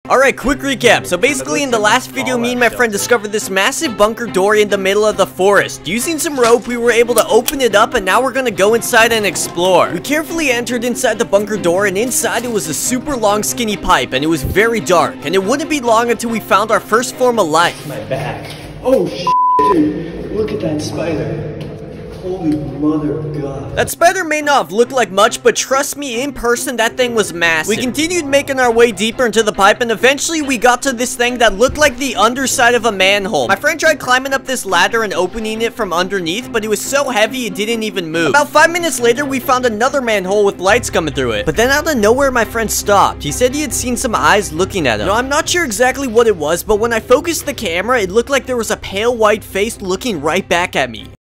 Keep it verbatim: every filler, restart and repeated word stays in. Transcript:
Alright, quick recap. So basically in the last video, me and my friend discovered this massive bunker door in the middle of the forest. Using some rope, we were able to open it up, and now we're gonna go inside and explore. We carefully entered inside the bunker door, and inside it was a super long skinny pipe, and it was very dark. And it wouldn't be long until we found our first form of life. My back. Oh shit, dude. Look at that spider. Holy mother of God. That spider may not have looked like much, but trust me, in person, that thing was massive. We continued making our way deeper into the pipe, and eventually we got to this thing that looked like the underside of a manhole. My friend tried climbing up this ladder and opening it from underneath, but it was so heavy it didn't even move. About five minutes later, we found another manhole with lights coming through it. But then out of nowhere, my friend stopped. He said he had seen some eyes looking at him. Now, I'm not sure exactly what it was, but when I focused the camera, it looked like there was a pale white face looking right back at me.